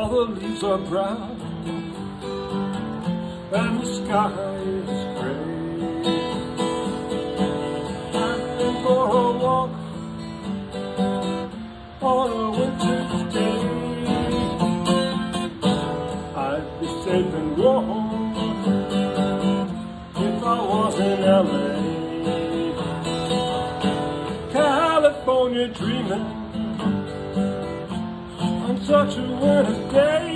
All the leaves are brown and the sky is gray. I've been for a walk on a winter's day. I'd be safe and warm if I was in LA. California dreaming on such a winter's day.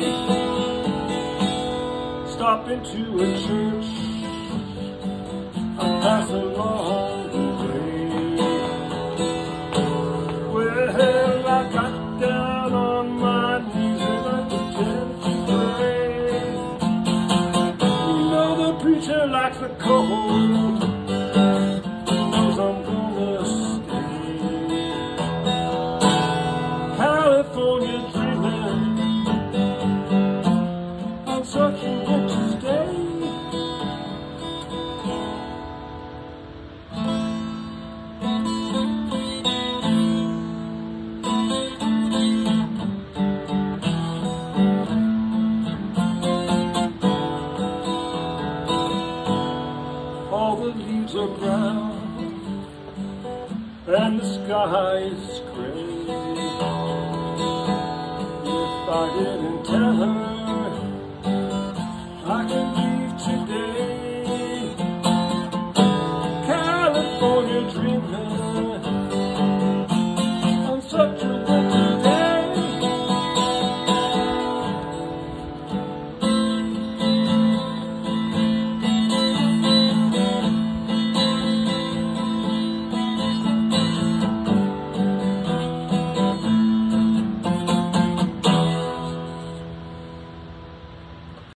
Stop into a church, I pass along the way. Well, I got down on my knees and I began to pray. You know the preacher likes the cold, he knows I'm gonna stay. California dreaming on such a winter's day. All the leaves are brown and the sky is gray. If I didn't tell her, I could